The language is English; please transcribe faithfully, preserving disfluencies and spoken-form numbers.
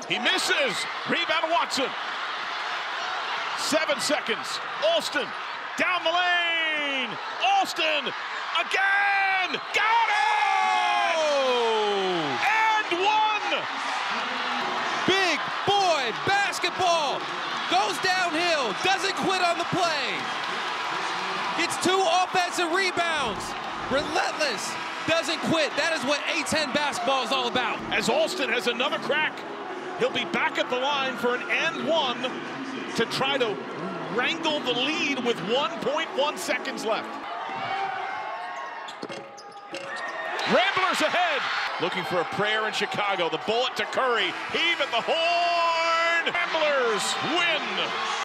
He misses. Rebound Watson. Seven seconds. Alston down the lane. Alston again. Got it! Oh! And one. Big boy basketball. Goes downhill. Doesn't quit on the play. Gets two offensive rebounds. Relentless. Doesn't quit. That is what A ten basketball is all about. As Alston has another crack, he'll be back at the line for an and one to try to wrangle the lead with one point one seconds left. Ramblers ahead. Looking for a prayer in Chicago. The bullet to Curry. Heave at the horn. Ramblers win.